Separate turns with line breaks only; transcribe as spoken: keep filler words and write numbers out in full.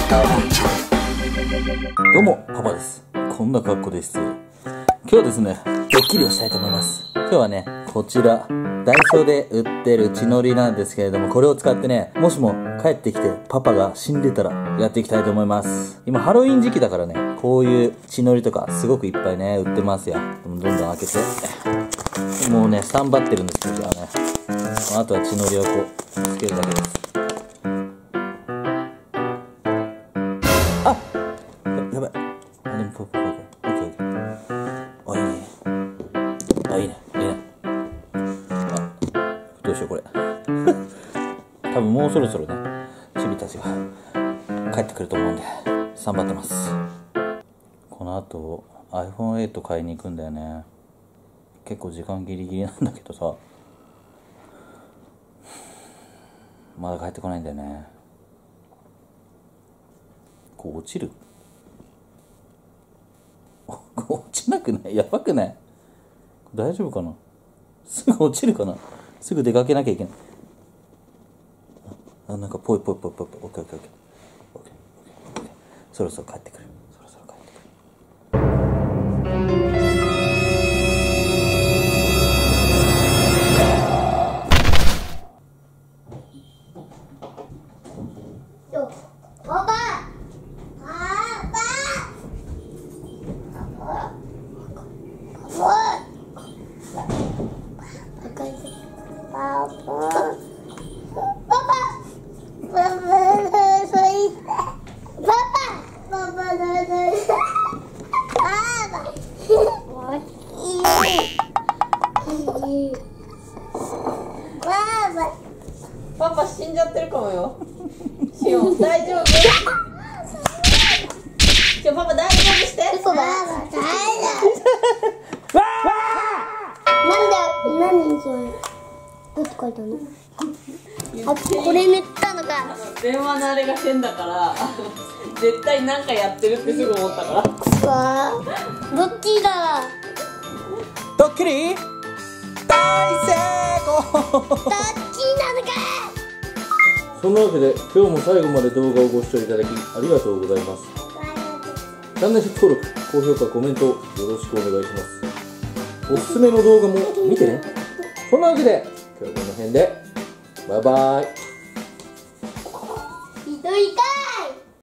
どうも、パパです。こんな格好で失礼。今日はですね、ドッキリをしたいと思います。今日はね、こちら、ダイソーで売ってる血のりなんですけれども、これを使ってね、もしも帰ってきてパパが死んでたらやっていきたいと思います。今ハロウィン時期だからね、こういう血のりとかすごくいっぱいね、売ってますよ。どんどん開けて。もうね、スタンバってるんですけど、じゃあね。あとは血のりをこう、つけるだけです。あや, やばい。あ、でも、ポポポポ。オッケーオッケー。あ、いいね。あ、いいね。いいね。あ、どうしよう、これ。多分もうそろそろね、チビたちが帰ってくると思うんで、スタンバってます。この後、アイフォンエイト 買いに行くんだよね。結構時間ギリギリなんだけどさ、まだ帰ってこないんだよね。こう落ちる落ちなくない？やばくない？大丈夫かな？すぐ落ちるかな？すぐ出かけなきゃいけない。あ、なんかぽいぽいぽいぽいぽい。オッケーオッケーオッケー。オッケーオッケーオッケー。そろそろ帰ってくる。そろそろ帰ってくる。
パパ！
パパ死んじゃってるかもよ。しおん大丈夫？しおんパパ大丈夫して。
嘘だ。なんで何それ？どうって書いたの？あ、これ塗ったのか。
電話のあれが変だから絶対なんかやってるってすぐ思ったから。
わあ、ドッキリだ。
ドッキリ大成功。
ドッキリなのか。
そんなわけで今日も最後まで動画をご視聴いただきありがとうございます。チャンネル登録、高評価、コメントよろしくお願いします。おすすめの動画も見てね。そんなわけで今日はこの辺でバイバイ。